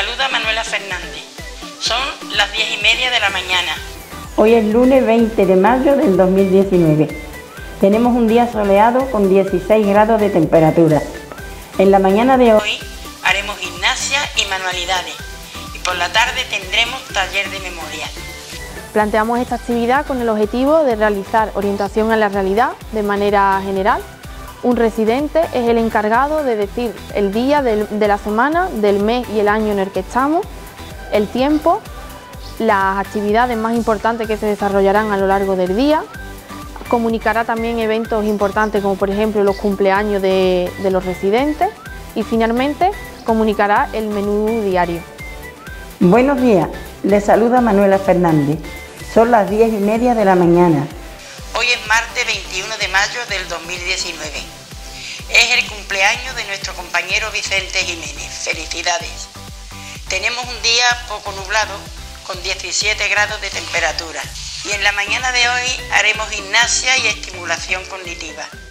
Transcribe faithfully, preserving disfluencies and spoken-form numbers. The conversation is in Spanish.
saluda Manuela Fernández. Son las diez y media de la mañana. Hoy es lunes veinte de mayo del dos mil diecinueve. Tenemos un día soleado con dieciséis grados de temperatura. En la mañana de hoy, Hoy haremos gimnasia y manualidades. Y por la tarde tendremos taller de memoria. Planteamos esta actividad con el objetivo de realizar orientación a la realidad de manera general. Un residente es el encargado de decir el día del- de la semana, del mes y el año en el que estamos, el tiempo, las actividades más importantes que se desarrollarán a lo largo del día. Comunicará también eventos importantes como por ejemplo los cumpleaños de, de los residentes y finalmente comunicará el menú diario. buenos días, les saluda Manuela Fernández. Son las diez y media de la mañana. Hoy es martes veintiuno de mayo del dos mil diecinueve. Es el cumpleaños de nuestro compañero Vicente Jiménez. Felicidades. Tenemos un día poco nublado con diecisiete grados de temperatura. Y en la mañana de hoy haremos gimnasia y estimulación cognitiva.